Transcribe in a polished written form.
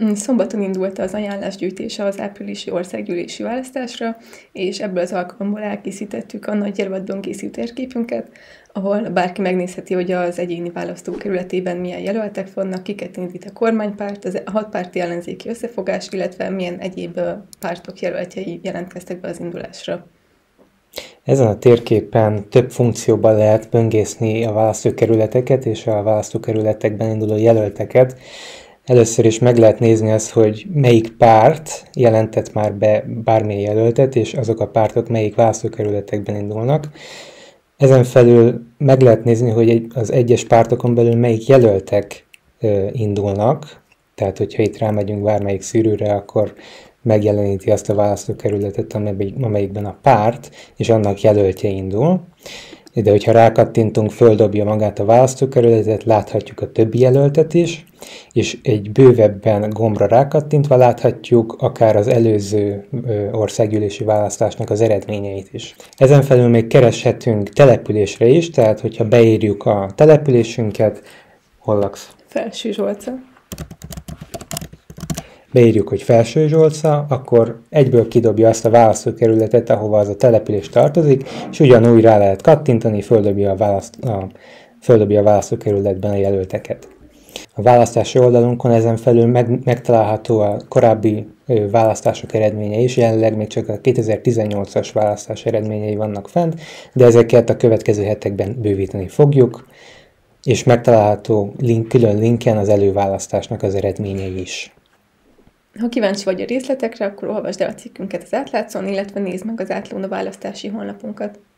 Szombaton indult az ajánlásgyűjtése az áprilisi országgyűlési választásra, és ebből az alkalomból elkészítettük a nagy jelöltből készült térképünket, ahol bárki megnézheti, hogy az egyéni választókerületében milyen jelöltek vannak, kiket indít a kormánypárt, a 6 párti ellenzéki összefogás, illetve milyen egyéb pártok jelöltjei jelentkeztek be az indulásra. Ezen a térképen több funkcióban lehet böngészni a választókerületeket és a választókerületekben induló jelölteket. Először is meg lehet nézni azt, hogy melyik párt jelentett már be bármilyen jelöltet, és azok a pártok melyik választókerületekben indulnak. Ezen felül meg lehet nézni, hogy az egyes pártokon belül melyik jelöltek indulnak. Tehát, hogyha itt rámegyünk bármelyik szűrőre, akkor megjeleníti azt a választókerületet, amelyikben a párt és annak jelöltje indul. De hogyha rákattintunk, földobja magát a választókerületet, láthatjuk a többi jelöltet is, és egy bővebben gombra rákattintva láthatjuk akár az előző országgyűlési választásnak az eredményeit is. Ezen felül még kereshetünk településre is, tehát hogyha beírjuk a településünket, hol laksz? Felsőzsolca. Beírjuk, hogy Felsőzsolca, akkor egyből kidobja azt a választókerületet, ahova az a település tartozik, és ugyanúgy rá lehet kattintani, földobja a választókerületben a jelölteket. A választási oldalunkon ezen felül megtalálható a korábbi választások eredménye is, jelenleg még csak a 2018-as választás eredményei vannak fent, de ezeket a következő hetekben bővíteni fogjuk, és megtalálható külön linken az előválasztásnak az eredményei is. Ha kíváncsi vagy a részletekre, akkor olvasd el a cikkünket az átlátszón, illetve nézd meg az Átlóna választási honlapunkat.